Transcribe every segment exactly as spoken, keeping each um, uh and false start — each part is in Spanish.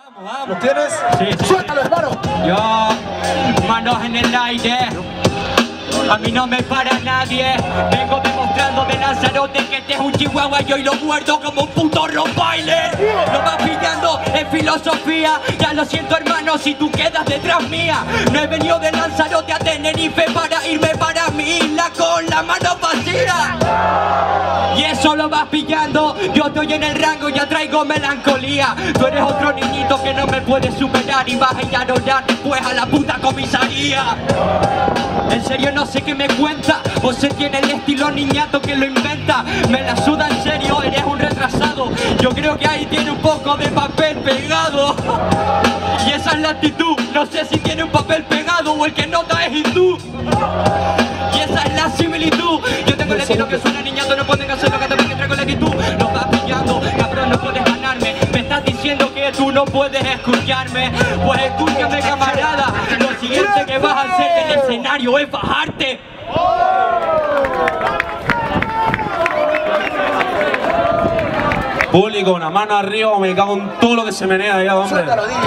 Vamos, vamos. ¿Lo tienes? Sí, sí. Suéltalo, hermano. Yo, manos en el aire. A mí no me para nadie. Vengo demostrando de Lanzarote que este es un chihuahua y hoy lo muerdo como un puto rombaile. Lo vas pillando en filosofía. Ya lo siento, hermano, si tú quedas detrás mía. No he venido de Lanzarote a Tenerife para irme para mi isla con la mano vacía. Y eso lo vas pillando. Yo estoy en el rango, ya traigo melancolía. Tú eres otro niñito que no me puedes superar y vas a ir a llorar después a la puta comisaría. En serio no sé qué me cuenta. José tiene el estilo niñato que lo inventa. Me la suda, en serio, eres un retrasado. Yo creo que ahí tiene un poco de papel pegado. Y esa es la actitud. No sé si tiene un papel pegado o el que nota es hindú. Y esa es la similitud. Yo tengo el estilo que suena niñato. No pueden hacer lo que también que traigo la actitud. Lo vas pillando, cabrón, no puedes ganarme. Me estás diciendo que tú no puedes escucharme. Pues escúchame, camarada. Lo siguiente que vas a hacer en el escenario es bajarte. Público, una mano arriba, me cago en todo lo que se menea ya, hombre. Suéltalo, D J.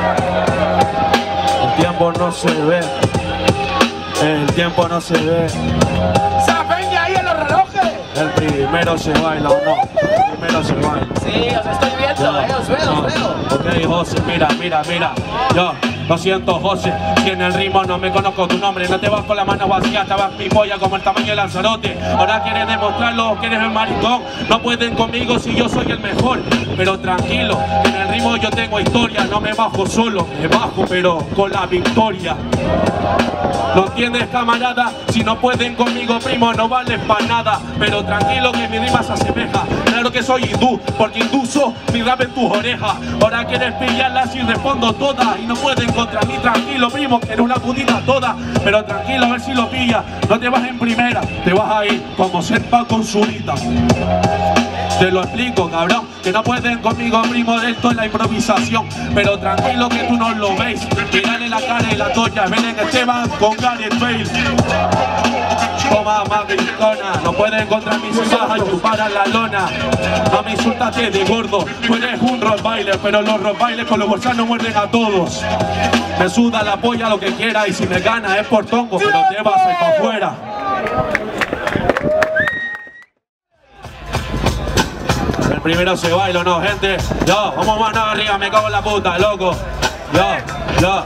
El tiempo no se ve. El tiempo no se ve. ¡Saben ya ahí en los relojes! El primero se baila o no. El primero se baila. Sí, os estoy viendo, eh, os veo, os veo. Ok, José, mira, mira, mira. Yo, lo siento, José, si en el ritmo no me conozco tu nombre. No te vas con la mano vacía, te vas mi polla como el tamaño de Lanzarote. Ahora quieres demostrarlo que eres el maricón. No pueden conmigo si yo soy el mejor. Pero tranquilo, que en el ritmo yo tengo historia. No me bajo solo, me bajo pero con la victoria. ¿Lo entiendes, camarada? Si no pueden conmigo, primo, no valen para nada. Pero tranquilo que mi rima se asemeja. Claro que soy hindú, porque hindú sos mi rap en tus orejas. Ahora quieres pillarlas y respondo todas. Y no pueden contra mí, tranquilo, primo, que eres una putita toda. Pero tranquilo, a ver si lo pillas. No te vas en primera, te vas a ir como Serpa con Zurita. Te lo explico, cabrón, que no pueden conmigo, primo, de esto es la improvisación. Pero tranquilo que tú no lo veis. Mirale la cara y la toya, ven en Esteban con Gareth Bale. Toma, maricona, no pueden contra mí si vas a chupar a la lona. No me insultaste de gordo, tú eres un rottweiler, pero los rottweilers con los bolsanos muerden a todos. Me suda la polla lo que quiera y si me gana es por tongo, pero te vas a ir para afuera. El primero se baila, ¿o no, gente? Yo, vamos mano arriba, me cago en la puta, loco. Yo, yo.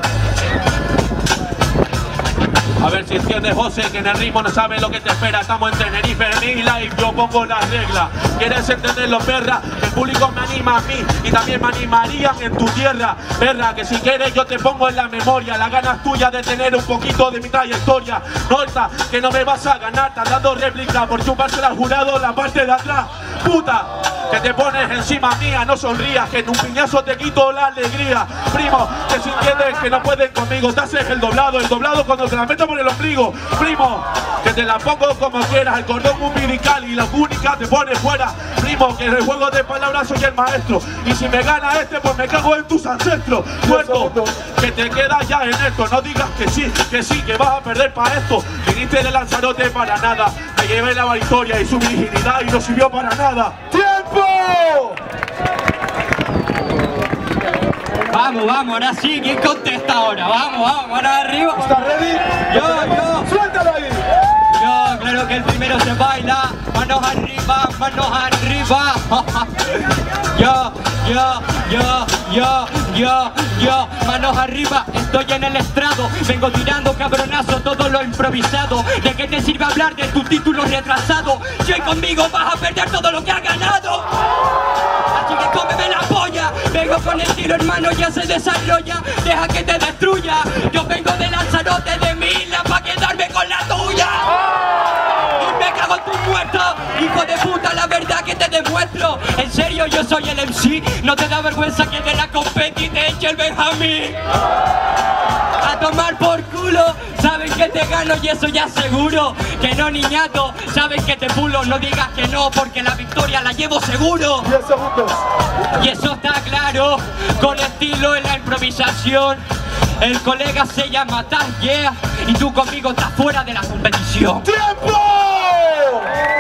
A ver si entiendes, José, que en el ritmo no sabes lo que te espera. Estamos en Tenerife, en mi live, yo pongo las reglas. ¿Quieres entenderlo, perra? El público me anima a mí y también me animarían en tu tierra. Perra, que si quieres yo te pongo en la memoria las ganas tuyas de tener un poquito de mi trayectoria. Nota, que no me vas a ganar, te has dado réplica por chupársela al jurado la parte de atrás. Puta, que te pones encima mía, no sonrías, que en un piñazo te quito la alegría. Primo, que si entiendes que no pueden conmigo, te haces el doblado, el doblado cuando te la meto por el ombligo. Primo, que te la pongo como quieras, el cordón umbilical y la única te pone fuera. Primo, que en el juego de palabras soy el maestro, y si me gana este pues me cago en tus ancestros. Muerto, que te quedas ya en esto, no digas que sí, que sí, que vas a perder para esto. Viniste de Lanzarote para nada, me llevé la victoria y su virginidad y no sirvió para nada. ¡Tiempo! Vamos, vamos, ahora sí, ¿quién contesta ahora? Vamos, vamos, ahora arriba. ¿Estás ready? Yo, yo. ¡Suéltalo ahí! Yo, claro que el primero se baila. Manos arriba, manos arriba. Yo, yo, yo, yo, yo, yo. Manos arriba, estoy en el estrado. Vengo tirando cabronazo todo lo improvisado. ¿De qué te sirve hablar de tu título retrasado? Si hoy conmigo vas a perder todo lo que has ganado. Así que cómeme la polla. Vengo con el tiro, hermano, ya se desarrolla. Deja que te destruya. Yo vengo de Lanzarote de mi isla pa' quedarme con la tuya. Y me cago en tu muerto, hijo de puta, la verdad que te demuestro. En serio, yo soy el M C. No te da vergüenza que de la competi te eche el Benjamín. A tomar por culo. Saben que te gano y eso ya seguro. Que no, niñato, saben que te pulo. No digas que no, porque la victoria la llevo seguro. diez segundos. Y eso está claro, con estilo en la improvisación. El colega se llama Tan Yeah y tú conmigo estás fuera de la competición. ¡Tiempo!